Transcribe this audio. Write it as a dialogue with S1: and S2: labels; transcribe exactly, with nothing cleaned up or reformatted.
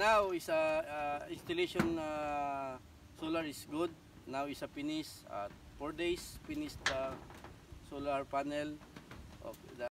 S1: now is a uh, installation uh, solar is good. Now is a finish. Uh, four days finished the solar panel of the